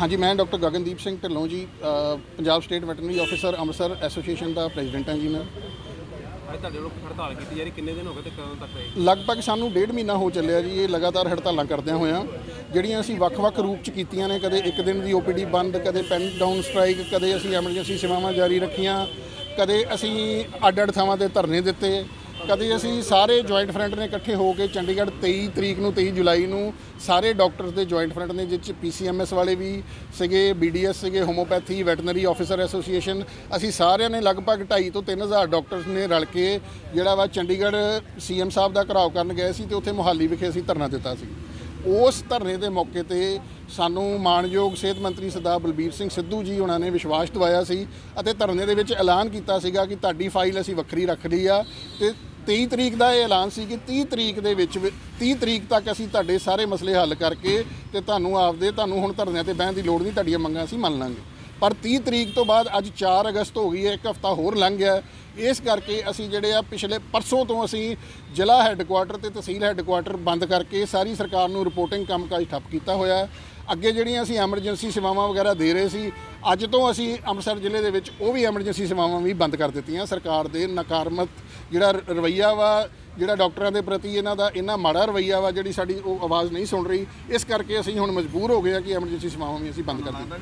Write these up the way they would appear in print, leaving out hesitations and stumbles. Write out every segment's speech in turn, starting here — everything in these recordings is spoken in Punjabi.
हाँ जी, मैं doctor Gagandeep Singh Dhillon ji, Punjab state veterinary officer Amritsar association ਦਾ ਪ੍ਰੈਜ਼ੀਡੈਂਟ ਹਾਂ ਜੀ। मैं ਅੱਜ ਤੁਹਾਡੇ ਲੋਕ ਹੜਤਾਲ ਕੀਤੀ ਜਾ ਰਹੀ, ਕਿੰਨੇ ਦਿਨ ਹੋ ਗਏ ਤੇ ਕਦੋਂ ਤੱਕ ਰਹੇਗੀ? ਲਗਭਗ ਸਾਨੂੰ 1.5 ਮਹੀਨਾ ਹੋ ਚੱਲਿਆ ਜੀ ਇਹ ਲਗਾਤਾਰ ਹੜਤਾਲਾਂ ਕਰਦਿਆਂ ਹੋਇਆਂ, ਜਿਹੜੀਆਂ ਅਸੀਂ ਵੱਖ-ਵੱਖ ਰੂਪ 'ਚ ਕੀਤੀਆਂ ਨੇ। ਕਦੇ ਇੱਕ ਦਿਨ ਦੀ OPD ਬੰਦ, ਕਦੇ ਪੈਨ ਡਾਊਨ ਸਟ੍ਰਾਈਕ, ਕਦੇ ਅਸੀਂ ਐਮਰਜੈਂਸੀ ਸੇਵਾਵਾਂ ਜਾਰੀ ਰੱਖੀਆਂ, ਕਦੇ ਅਸੀਂ ਅੱਡ-ਅੱਡ ਥਾਵਾਂ 'ਤੇ ਧਰਨੇ ਦਿੱਤੇ, ਕਦੇ ਅਸੀਂ ਸਾਰੇ ਜੁਆਇੰਟ ਫਰੰਟ ਨੇ ਇਕੱਠੇ ਹੋ ਕੇ ਚੰਡੀਗੜ੍ਹ 23 ਤਰੀਕ ਨੂੰ 23 ਜੁਲਾਈ ਨੂੰ ਸਾਰੇ ਡਾਕਟਰਸ ਦੇ ਜੁਆਇੰਟ ਫਰੰਟ ਨੇ, ਜਿਸ 'ਚ PCMS ਵਾਲੇ ਵੀ ਸੀਗੇ, BDS ਸੀਗੇ, ਹੋਮੋਪੈਥੀ ਵੈਟਰਨਰੀ ਆਫਿਸਰ ਐਸੋਸੀਏਸ਼ਨ, ਅਸੀਂ ਸਾਰਿਆਂ ਨੇ ਲਗਭਗ 2,500 ਤੋਂ 3,000 ਡਾਕਟਰਸ ਨੇ ਰਲ ਕੇ ਜਿਹੜਾ ਵਾ ਚੰਡੀਗੜ੍ਹ CM ਸਾਹਿਬ ਦਾ ਘਿਰਾਓ ਕਰਨ ਗਏ ਸੀ ਤੇ ਉੱਥੇ ਮੁਹਾਲੀ ਵਿਖੇ ਅਸੀਂ ਧਰਨਾ ਦਿੱਤਾ ਸੀ। ਉਸ ਧਰਨੇ ਦੇ ਮੌਕੇ ਤੇ ਸਾਨੂੰ ਮਾਣਯੋਗ ਸਿਹਤ ਮੰਤਰੀ ਸਰਦਾਰ ਬਲਬੀਰ ਸਿੰਘ ਸਿੱਧੂ ਜੀ ਉਹਨਾਂ ਨੇ ਵਿਸ਼ਵਾਸ ਦਿਵਾਇਆ ਸੀ ਅਤੇ ਧਰਨੇ ਦੇ ਵਿੱਚ ਐਲਾਨ ਕੀਤਾ ਸੀਗਾ ਕਿ ਤੁਹਾਡੀ ਫਾਈਲ ਅਸੀਂ ਵੱਖਰੀ ਰੱਖ ਲਈ ਆ ਤੇ 23 ਤਰੀਕ ਦਾ ਇਹ ਐਲਾਨ ਸੀ ਕਿ 30 ਤਰੀਕ ਦੇ ਵਿੱਚ 30 ਤਰੀਕ ਤੱਕ ਅਸੀਂ ਤੁਹਾਡੇ ਸਾਰੇ ਮਸਲੇ ਹੱਲ ਕਰਕੇ ਤੇ ਤੁਹਾਨੂੰ ਹੁਣ ਧਰਨਿਆਂ ਤੇ ਬਹਿਣ ਦੀ ਲੋੜ ਨਹੀਂ, ਤੁਹਾਡੀਆਂ ਮੰਗਾਂ ਅਸੀਂ ਮੰਨ ਲਾਂਗੇ। ਪਰ 30 ਤਰੀਕ ਤੋਂ ਬਾਅਦ ਅੱਜ 4 ਅਗਸਤ ਹੋ ਗਈ ਹੈ, ਇੱਕ ਹਫ਼ਤਾ ਹੋਰ ਲੰਘ ਗਿਆ। ਇਸ ਕਰਕੇ ਅਸੀਂ ਜਿਹੜੇ ਆ ਪਿਛਲੇ ਪਰਸੋਂ ਤੋਂ ਅਸੀਂ ਜ਼ਿਲ੍ਹਾ ਹੈੱਡਕੁਆਟਰ ਤੇ ਤਹਿਸੀਲ ਹੈੱਡਕੁਆਟਰ ਬੰਦ ਕਰਕੇ ਸਾਰੀ ਸਰਕਾਰ ਨੂੰ ਰਿਪੋਰਟਿੰਗ ਕੰਮਕਾਜ ਠੱਪ ਕੀਤਾ ਹੋਇਆ। ਅੱਗੇ ਜਿਹੜੀਆਂ ਅਸੀਂ ਐਮਰਜੈਂਸੀ ਸੇਵਾਵਾਂ ਵਗੈਰਾ ਦੇ ਰਹੇ ਸੀ, ਅੱਜ ਤੋਂ ਅਸੀਂ ਅੰਮ੍ਰਿਤਸਰ ਜ਼ਿਲ੍ਹੇ ਦੇ ਵਿੱਚ ਉਹ ਵੀ ਐਮਰਜੈਂਸੀ ਸੇਵਾਵਾਂ ਵੀ ਬੰਦ ਕਰ ਦਿੱਤੀਆਂ। ਸਰਕਾਰ ਦੇ ਨਕਾਰਾਤਮਕ ਜਿਹੜਾ ਰਵੱਈਆ ਵਾ, ਜਿਹੜਾ ਡਾਕਟਰਾਂ ਦੇ ਪ੍ਰਤੀ ਇਹਨਾਂ ਦਾ ਇੰਨਾ ਮਾੜਾ ਰਵੱਈਆ ਵਾ, ਜਿਹੜੀ ਸਾਡੀ ਉਹ ਆਵਾਜ਼ ਨਹੀਂ ਸੁਣ ਰਹੀ, ਇਸ ਕਰਕੇ ਅਸੀਂ ਹੁਣ ਮਜਬੂਰ ਹੋ ਗਏ ਆ ਕਿ ਐਮਰਜੈਂਸੀ ਸੇਵਾਵਾਂ ਵੀ ਅਸੀਂ ਬੰਦ ਕਰ ਦਿੱਤੀਆਂ।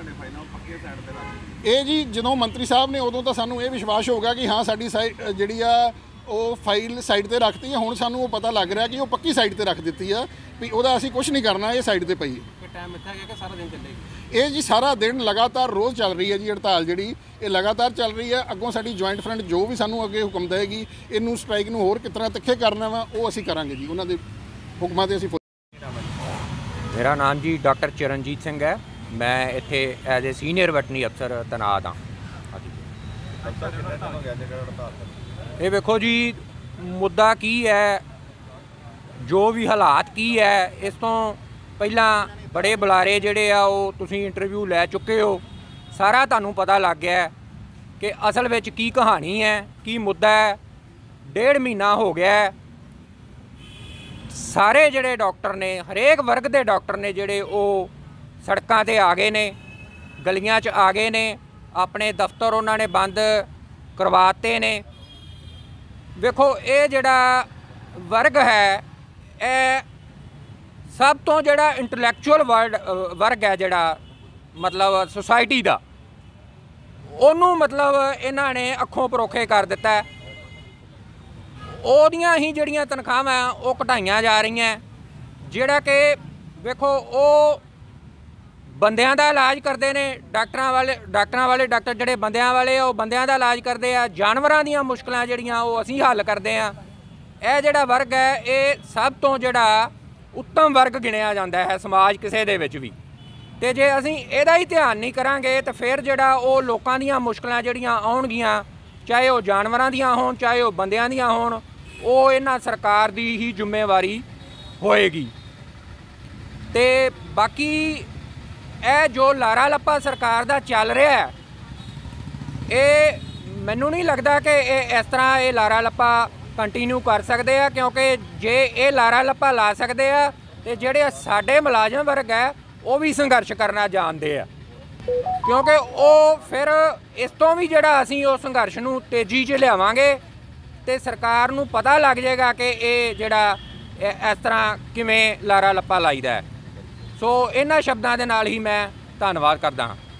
ਇਹ ਜੀ ਜਦੋਂ ਮੰਤਰੀ ਸਾਹਿਬ ਨੇ ਉਦੋਂ ਤਾਂ ਸਾਨੂੰ ਇਹ ਵਿਸ਼ਵਾਸ ਹੋ ਗਿਆ ਕਿ ਹਾਂ ਸਾਡੀ ਜਿਹੜੀ ਆ ਉਹ ਫਾਈਲ ਸਾਈਡ ਤੇ ਰੱਖਤੀ ਹੈ। ਹੁਣ ਸਾਨੂੰ ਉਹ ਪਤਾ ਲੱਗ ਰਿਹਾ ਕਿ ਉਹ ਪੱਕੀ ਸਾਈਡ ਤੇ ਰੱਖ ਦਿੱਤੀ ਆ ਵੀ ਉਹਦਾ ਅਸੀਂ ਕੁਝ ਨਹੀਂ ਕਰਨਾ, ਇਹ ਸਾਈਡ ਤੇ ਪਈ ਹੈ। ਟਾਈਮ ਮਿੱਥਾ ਗਿਆ ਕਿ ਸਾਰਾ ਦਿਨ ਚੱਲੇਗੀ? ਇਹ ਜੀ ਸਾਰਾ ਦਿਨ ਲਗਾਤਾਰ ਰੋਜ਼ ਚੱਲ ਰਹੀ ਹੈ ਜੀ ਹੜਤਾਲ, ਜਿਹੜੀ ਇਹ ਲਗਾਤਾਰ ਚੱਲ ਰਹੀ ਹੈ। ਅੱਗੋਂ ਸਾਡੀ ਜੁਆਇੰਟ ਫਰੰਟ ਜੋ ਵੀ ਸਾਨੂੰ ਅੱਗੇ ਹੁਕਮ ਦੇਗੀ, ਇਹਨੂੰ ਸਟ੍ਰਾਈਕ ਨੂੰ ਹੋਰ ਕਿਸ ਤਰ੍ਹਾਂ ਤਿੱਖੇ ਕਰਨਾ ਵਾ, ਉਹ ਅਸੀਂ ਕਰਾਂਗੇ ਜੀ। ਉਹਨਾਂ ਦੇ ਹੁਕਮਾਂ ਤੇ ਅਸੀਂ। ਮੇਰਾ ਨਾਮ ਜੀ ਡਾਕਟਰ ਚਰਨਜੀਤ ਸਿੰਘ ਹੈ। ਮੈਂ ਇੱਥੇ ਐਜ਼ ਏ ਸੀਨੀਅਰ ਵੈਟਰਨਰੀ ਅਫਸਰ ਤੈਨਾਤ ਹਾਂ। ਇਹ ਵੇਖੋ ਜੀ, ਮੁੱਦਾ ਕੀ ਹੈ, ਜੋ ਵੀ ਹਾਲਾਤ ਕੀ ਹੈ, ਇਸ ਤੋਂ ਪਹਿਲਾਂ ਬੜੇ ਬੁਲਾਰੇ ਜਿਹੜੇ ਆ ਉਹ ਤੁਸੀਂ ਇੰਟਰਵਿਊ ਲੈ ਚੁੱਕੇ ਹੋ, ਸਾਰਾ ਤੁਹਾਨੂੰ ਪਤਾ ਲੱਗ ਗਿਆ ਕਿ ਅਸਲ ਵਿੱਚ ਕੀ ਕਹਾਣੀ ਹੈ, ਕੀ ਮੁੱਦਾ ਹੈ। 1.5 ਮਹੀਨਾ ਹੋ ਗਿਆ, ਸਾਰੇ ਜਿਹੜੇ ਡਾਕਟਰ ਨੇ, ਹਰੇਕ ਵਰਗ ਦੇ ਡਾਕਟਰ ਨੇ ਜਿਹੜੇ ਉਹ ਸੜਕਾਂ 'ਤੇ ਆ ਗਏ ਨੇ, ਗਲੀਆਂ 'ਚ ਆ ਗਏ ਨੇ, ਆਪਣੇ ਦਫ਼ਤਰ ਉਹਨਾਂ ਨੇ ਬੰਦ ਕਰਵਾਤੇ ਨੇ। ਵੇਖੋ ਇਹ ਜਿਹੜਾ ਵਰਗ ਹੈ, ਇਹ ਸਭ ਤੋਂ ਜਿਹੜਾ ਇੰਟਲੈਕਚੁਅਲ ਵਰਗ ਹੈ, ਜਿਹੜਾ ਮਤਲਬ ਸੁਸਾਇਟੀ ਦਾ, ਉਹਨੂੰ ਮਤਲਬ ਇਹਨਾਂ ਨੇ ਅੱਖੋਂ ਪਰੋਖੇ ਕਰ ਦਿੱਤਾ। ਉਹਦੀਆਂ ਹੀ ਜਿਹੜੀਆਂ ਤਨਖਾਹਾਂ ਉਹ ਘਟਾਈਆਂ ਜਾ ਰਹੀਆਂ, ਜਿਹੜਾ ਕਿ ਵੇਖੋ ਉਹ ਬੰਦਿਆਂ ਦਾ ਇਲਾਜ ਕਰਦੇ ਨੇ। ਡਾਕਟਰਾਂ ਵਾਲੇ ਡਾਕਟਰ ਜਿਹੜੇ ਬੰਦਿਆਂ ਵਾਲੇ ਉਹ ਬੰਦਿਆਂ ਦਾ ਇਲਾਜ ਕਰਦੇ ਆ, ਜਾਨਵਰਾਂ ਦੀਆਂ ਮੁਸ਼ਕਲਾਂ ਜਿਹੜੀਆਂ ਉਹ ਅਸੀਂ ਹੱਲ ਕਰਦੇ ਆ। ਇਹ ਜਿਹੜਾ ਵਰਗ ਹੈ, ਇਹ ਸਭ ਤੋਂ ਜਿਹੜਾ ਉੱਤਮ ਵਰਗ ਗਿਣਿਆ ਜਾਂਦਾ ਹੈ ਸਮਾਜ ਕਿਸੇ ਦੇ ਵਿੱਚ ਵੀ। ਅਤੇ ਜੇ ਅਸੀਂ ਇਹਦਾ ਹੀ ਧਿਆਨ ਨਹੀਂ ਕਰਾਂਗੇ ਤਾਂ ਫਿਰ ਜਿਹੜਾ ਉਹ ਲੋਕਾਂ ਦੀਆਂ ਮੁਸ਼ਕਲਾਂ ਜਿਹੜੀਆਂ ਆਉਣਗੀਆਂ, ਚਾਹੇ ਉਹ ਜਾਨਵਰਾਂ ਦੀਆਂ ਹੋਣ, ਚਾਹੇ ਉਹ ਬੰਦਿਆਂ ਦੀਆਂ ਹੋਣ, ਉਹ ਇਹਨਾਂ ਸਰਕਾਰ ਦੀ ਹੀ ਜ਼ਿੰਮੇਵਾਰੀ ਹੋਏਗੀ। ਅਤੇ ਬਾਕੀ ਇਹ ਜੋ ਲਾਰਾ ਲੱਪਾ ਸਰਕਾਰ ਦਾ ਚੱਲ ਰਿਹਾ, ਇਹ ਮੈਨੂੰ ਨਹੀਂ ਲੱਗਦਾ ਕਿ ਇਹ ਇਸ ਤਰ੍ਹਾਂ ਇਹ ਲਾਰਾ ਲੱਪਾ ਕੰਟੀਨਿਊ ਕਰ ਸਕਦੇ ਆ, ਕਿਉਂਕਿ ਜੇ ਇਹ ਲਾਰਾ ਲੱਪਾ ਲਾ ਸਕਦੇ ਆ ਤੇ ਜਿਹੜੇ ਸਾਡੇ ਮੁਲਾਜ਼ਮ ਵਰਗ ਹੈ ਉਹ ਵੀ ਸੰਘਰਸ਼ ਕਰਨਾ ਜਾਣਦੇ ਆ, ਕਿਉਂਕਿ ਉਹ ਫਿਰ ਇਸ ਤੋਂ ਵੀ ਜਿਹੜਾ ਅਸੀਂ ਉਹ ਸੰਘਰਸ਼ ਨੂੰ ਤੇਜ਼ੀ 'ਚ ਲਿਆਵਾਂਗੇ ਤੇ ਸਰਕਾਰ ਨੂੰ ਪਤਾ ਲੱਗ ਜਾਏਗਾ ਕਿ ਇਹ ਜਿਹੜਾ ਇਸ ਤਰ੍ਹਾਂ ਕਿਵੇਂ ਲਾਰਾ ਲੱਪਾ ਲਾਈਦਾ ਹੈ। ਸੋ ਇਹਨਾਂ ਸ਼ਬਦਾਂ ਦੇ ਨਾਲ ਹੀ ਮੈਂ ਧੰਨਵਾਦ ਕਰਦਾ ਹਾਂ।